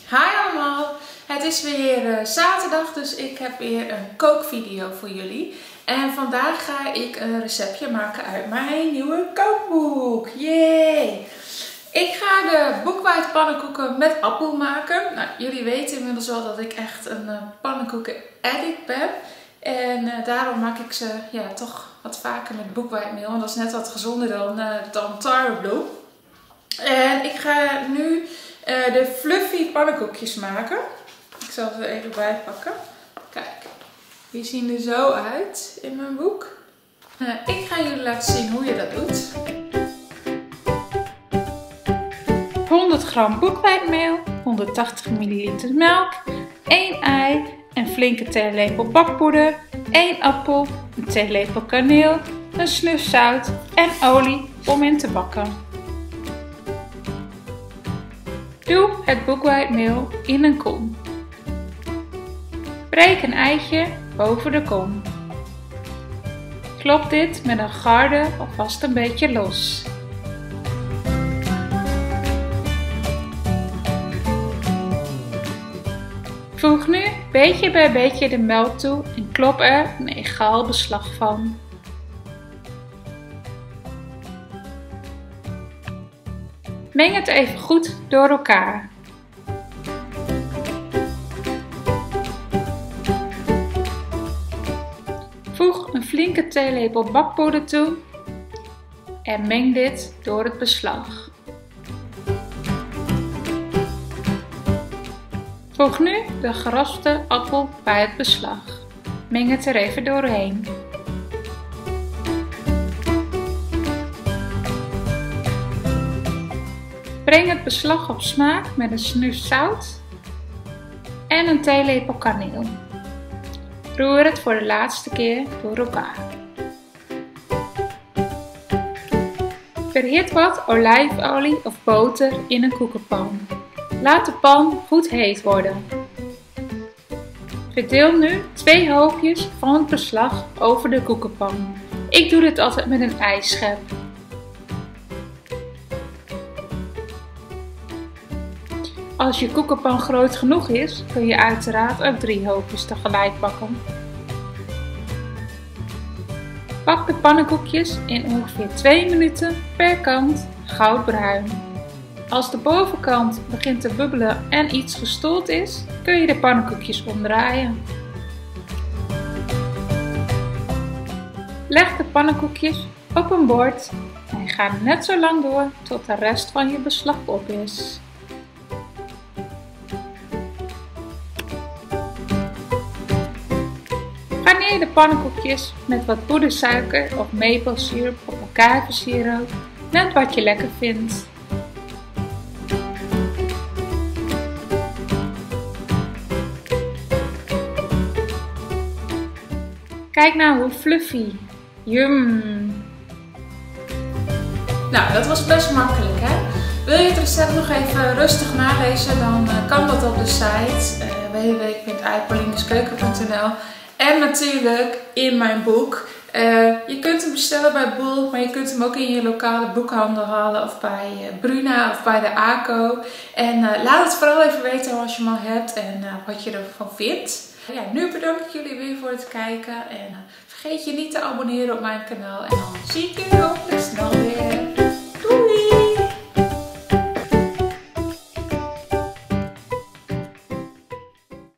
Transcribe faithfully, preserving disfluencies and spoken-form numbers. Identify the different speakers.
Speaker 1: Hi allemaal! Het is weer uh, zaterdag, dus ik heb weer een kookvideo voor jullie. En vandaag ga ik een receptje maken uit mijn nieuwe kookboek. Yay! Ik ga de boekweit pannenkoeken met appel maken. Nou, jullie weten inmiddels wel dat ik echt een uh, pannenkoeken addict ben. En uh, daarom maak ik ze ja, toch wat vaker met boekweitmeel. Want dat is net wat gezonder dan, uh, dan tarwebloem. En ik ga nu uh, de fluffy pannenkoekjes maken. Ik zal ze er even bij pakken. Kijk, die zien er zo uit in mijn boek. Uh, ik ga jullie laten zien hoe je dat doet. honderd gram boekweitmeel, honderdtachtig milliliter melk, één ei, een flinke theelepel bakpoeder, één appel, een theelepel kaneel, een snuf zout en olie om in te bakken. Doe het boekweitmeel in een kom. Breek een eitje boven de kom. Klop dit met een garde alvast een beetje los. Voeg nu beetje bij beetje de melk toe en klop er een egaal beslag van. Meng het even goed door elkaar. Voeg een flinke theelepel bakpoeder toe en meng dit door het beslag. Voeg nu de geraspte appel bij het beslag. Meng het er even doorheen. Breng het beslag op smaak met een snuf zout en een theelepel kaneel. Roer het voor de laatste keer door elkaar. Verhit wat olijfolie of boter in een koekenpan. Laat de pan goed heet worden. Verdeel nu twee hoopjes van het beslag over de koekenpan. Ik doe dit altijd met een ijsschep. Als je koekenpan groot genoeg is, kun je uiteraard ook drie hoopjes tegelijk bakken. Bak de pannenkoekjes in ongeveer twee minuten per kant goudbruin. Als de bovenkant begint te bubbelen en iets gestold is, kun je de pannenkoekjes omdraaien. Leg de pannenkoekjes op een bord en ga net zo lang door tot de rest van je beslag op is. Garneer de pannenkoekjes met wat poedersuiker of maple syrup op elkaar versieren, net wat je lekker vindt. Kijk nou hoe fluffy. Yum! Nou, dat was best makkelijk, hè? Wil je het recept nog even rustig nalezen, dan uh, kan dat op de site uh, w w w punt paulineskeuken punt n l en natuurlijk in mijn boek. Uh, je kunt hem bestellen bij Bol, maar je kunt hem ook in je lokale boekhandel halen of bij uh, Bruna of bij de ACO. En uh, laat het vooral even weten als je hem al hebt en uh, wat je ervan vindt. Ja, nu bedank ik jullie weer voor het kijken en uh, vergeet je niet te abonneren op mijn kanaal en dan zie ik jullie hopelijk snel weer.